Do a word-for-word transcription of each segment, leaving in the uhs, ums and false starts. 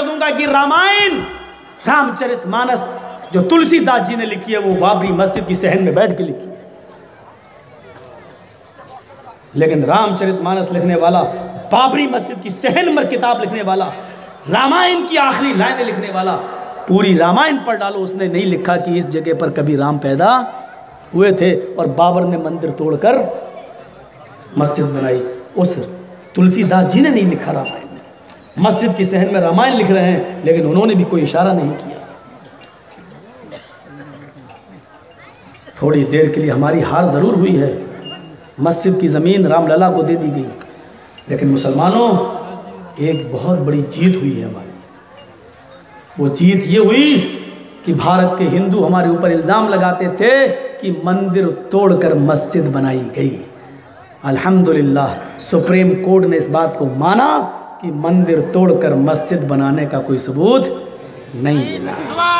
दूंगा कि रामायण, रामचरितमानस जो तुलसीदास जी ने लिखी है वो बाबरी मस्जिद की सहन में बैठ के लिखी है, लेकिन रामचरितमानस लिखने वाला, बाबरी मस्जिद की सहन में किताब लिखने वाला, रामायण की आखिरी लाइनें लिखने वाला, पूरी रामायण पढ़ डालो, उसने नहीं लिखा कि इस जगह पर कभी राम पैदा हुए थे और बाबर ने मंदिर तोड़कर मस्जिद बनाई। उस तुलसीदास जी ने नहीं लिखा रामायण में। मस्जिद की सहन में रामायण लिख रहे हैं, लेकिन उन्होंने भी कोई इशारा नहीं किया। थोड़ी देर के लिए हमारी हार ज़रूर हुई है, मस्जिद की ज़मीन रामलला को दे दी गई, लेकिन मुसलमानों एक बहुत बड़ी जीत हुई है हमारी। वो जीत ये हुई कि भारत के हिंदू हमारे ऊपर इल्ज़ाम लगाते थे कि मंदिर तोड़कर मस्जिद बनाई गई। अल्हम्दुलिल्लाह सुप्रीम कोर्ट ने इस बात को माना कि मंदिर तोड़कर मस्जिद बनाने का कोई सबूत नहीं मिला।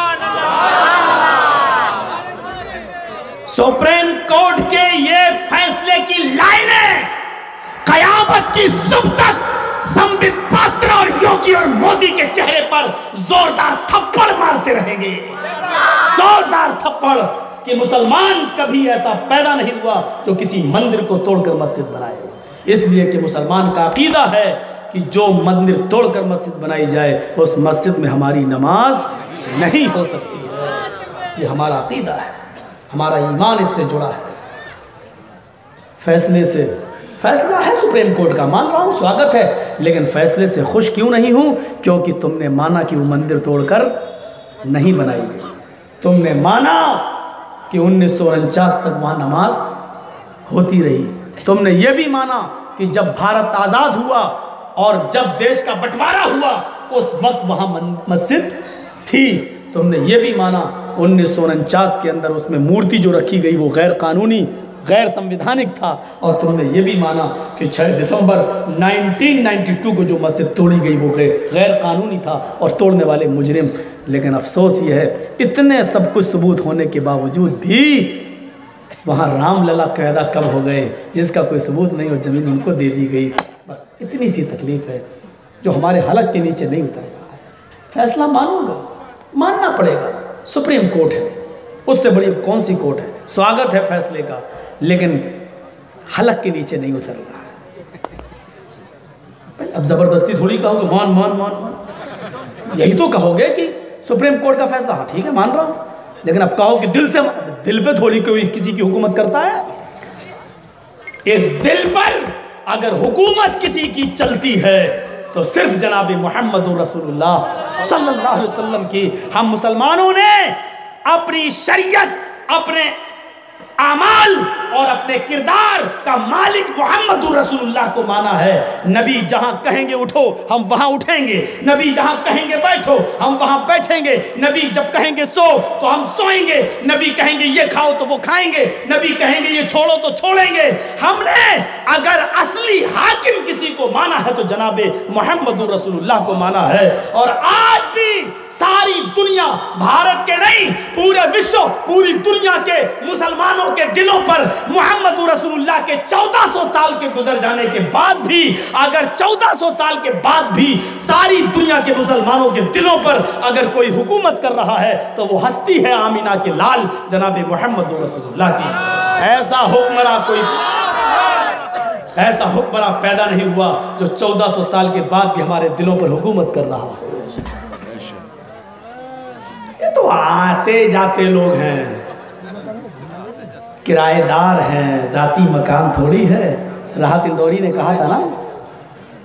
सुप्रीम कोर्ट के ये फैसले की लाइनें कयामत की सुबह तक संबित पात्र और योगी और मोदी के चेहरे पर जोरदार थप्पड़ मारते रहेंगे, जोरदार थप्पड़, कि मुसलमान कभी ऐसा पैदा नहीं हुआ जो किसी मंदिर को तोड़कर मस्जिद बनाए। इसलिए कि मुसलमान का अकीदा है कि जो मंदिर तोड़कर मस्जिद बनाई जाए उस मस्जिद में हमारी नमाज नहीं हो सकती है। ये हमारा अकीदा है, हमारा ईमान इससे जुड़ा है। फैसले से, फैसला है सुप्रीम कोर्ट का, मान रहा हूँ, स्वागत है, लेकिन फैसले से खुश क्यों नहीं हूँ? क्योंकि तुमने माना कि वो मंदिर तोड़कर नहीं बनाई गई। तुमने माना कि उन्नीस सौ उनचास तक वहाँ नमाज होती रही। तुमने ये भी माना कि जब भारत आज़ाद हुआ और जब देश का बंटवारा हुआ उस वक्त वहाँ मस्जिद थी। तुमने ये भी माना उन्नीस सौ उनचास के अंदर उसमें मूर्ति जो रखी गई वो गैर कानूनी, गैर संविधानिक था। और तुमने ये भी माना कि छह दिसंबर उन्नीस सौ बानवे को जो मस्जिद तोड़ी गई वो गैर कानूनी था और तोड़ने वाले मुजरिम। लेकिन अफसोस ये है, इतने सब कुछ सबूत होने के बावजूद भी वहाँ रामलला पैदा कब हो गए जिसका कोई सबूत नहीं और ज़मीन उनको दे दी गई। बस इतनी सी तकलीफ़ है जो हमारे हलक के नीचे नहीं उतरेगा। फैसला मानूंगा, मानना पड़ेगा, सुप्रीम कोर्ट है, उससे बड़ी कौन सी कोर्ट है। स्वागत है फैसले का, लेकिन हलक के नीचे नहीं उतर रहा। अब ज़बरदस्ती थोड़ी कहोगे मान मान मान मान, यही तो कहोगे कि सुप्रीम कोर्ट का फैसला, हाँ ठीक है मान रहा हूँ, लेकिन अब कहो कि दिल से, दिल पे थोड़ी कोई किसी की हुकूमत करता है। इस दिल पर अगर हुकूमत किसी की चलती है तो सिर्फ जनाब मोहम्मद रसूलुल्लाह सल्लल्लाहु अलैहि वसल्लम की। हम मुसलमानों ने अपनी शरीयत, अपने आमाल और अपने किरदार का मालिक मोहम्मद रसूलुल्लाह को माना है। नबी जहां कहेंगे उठो हम वहां उठेंगे, नबी जहां कहेंगे बैठो हम वहां बैठेंगे, नबी जब कहेंगे सो तो हम सोएंगे, नबी कहेंगे ये खाओ तो वो खाएंगे, नबी कहेंगे ये छोड़ो तो छोड़ेंगे। हमने अगर असली हाकिम किसी को माना है तो जनाबे मोहम्मद रसूलुल्लाह को माना है। और आज भी सारी दुनिया, भारत के नहीं पूरे विश्व, पूरी दुनिया के मुसलमानों के दिलों पर मोहम्मद रसूलुल्लाह के चौदह सौ साल के गुजर जाने के बाद भी, अगर चौदह सौ साल के बाद भी सारी दुनिया के मुसलमानों के दिलों पर अगर कोई हुकूमत कर रहा है तो वो हस्ती है आमीना के लाल जनाब मोहम्मद रसूलुल्लाह की। ऐसा हुक्मरान कोई, ऐसा हुक्मरान पैदा नहीं हुआ जो चौदह सौ साल के बाद भी हमारे दिलों पर हुकूमत कर रहा है। ये तो आते जाते लोग हैं, किराएदार हैं, जाती मकान थोड़ी है। राहत इंदौरी ने कहा था ना,